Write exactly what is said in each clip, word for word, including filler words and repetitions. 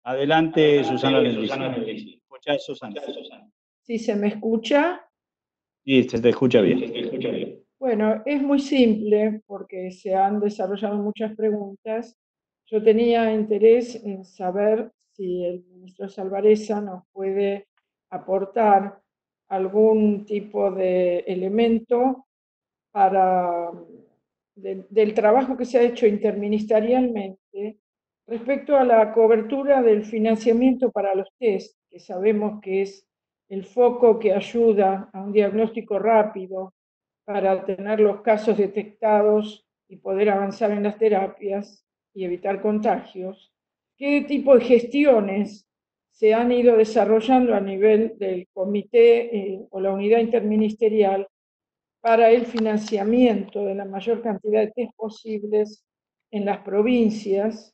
Adelante, Susana Adelante, Lendici. Susana Melisi. ¿Escuchás, Susana? ¿Sí se me escucha? Sí, se te escucha Sí, bien. se te escucha bien. Bueno, es muy simple porque se han desarrollado muchas preguntas. Yo tenía interés en saber si el ministro Salvarezza nos puede aportar algún tipo de elemento para, de- del trabajo que se ha hecho interministerialmente respecto a la cobertura del financiamiento para los test, que sabemos que es el foco que ayuda a un diagnóstico rápido para tener los casos detectados y poder avanzar en las terapias y evitar contagios. ¿Qué tipo de gestiones se han ido desarrollando a nivel del comité eh, o la unidad interministerial para el financiamiento de la mayor cantidad de test posibles en las provincias?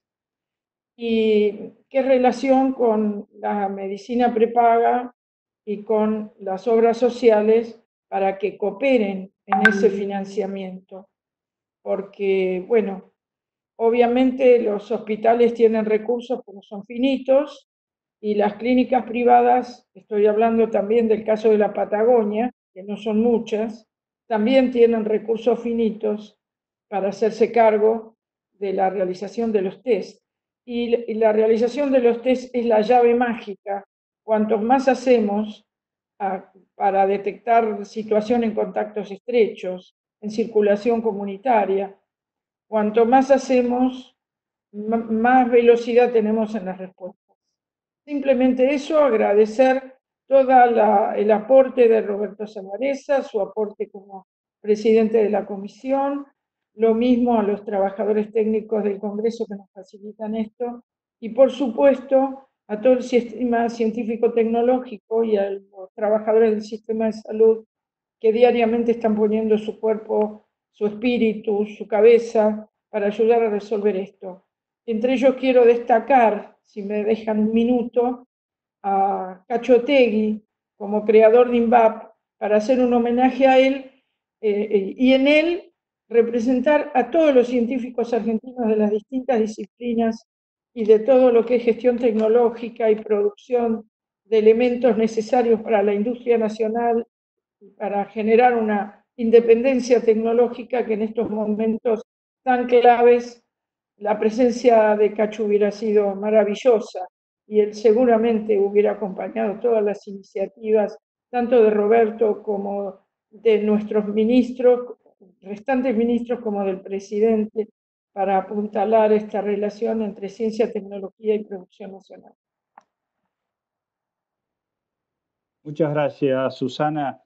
¿Y qué relación con la medicina prepaga y con las obras sociales para que cooperen en ese financiamiento? Porque, bueno, obviamente los hospitales tienen recursos, pero son finitos, y las clínicas privadas, estoy hablando también del caso de la Patagonia, que no son muchas, también tienen recursos finitos para hacerse cargo de la realización de los test. Y la realización de los test es la llave mágica. Cuantos más hacemos a, para detectar situación en contactos estrechos, en circulación comunitaria, cuanto más hacemos, más velocidad tenemos en las respuestas. Simplemente eso, agradecer todo el aporte de Roberto Salvarezza, su aporte como presidente de la comisión, lo mismo a los trabajadores técnicos del Congreso que nos facilitan esto, y por supuesto a todo el sistema científico-tecnológico y a los trabajadores del sistema de salud que diariamente están poniendo su cuerpo, su espíritu, su cabeza para ayudar a resolver esto. Entre ellos quiero destacar, si me dejan un minuto, a Cacho Otegui como creador de INVAP para hacer un homenaje a él eh, y en él representar a todos los científicos argentinos de las distintas disciplinas y de todo lo que es gestión tecnológica y producción de elementos necesarios para la industria nacional, para generar una independencia tecnológica que en estos momentos tan claves la presencia de Cacho hubiera sido maravillosa y él seguramente hubiera acompañado todas las iniciativas, tanto de Roberto como de nuestros ministros, restantes ministros, como del presidente, para apuntalar esta relación entre ciencia, tecnología y producción nacional. Muchas gracias, Susana.